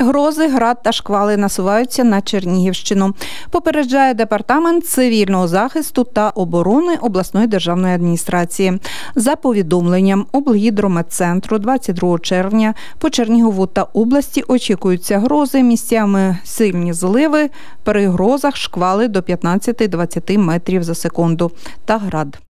Грози, град та шквали насуваються на Чернігівщину. Попереджає Департамент цивільного захисту та оборони обласної державної адміністрації. За повідомленням облгідрометцентру 22 червня по Чернігову та області очікуються грози, місцями сильні зливи, при грозах шквали до 15-20 метрів за секунду та град.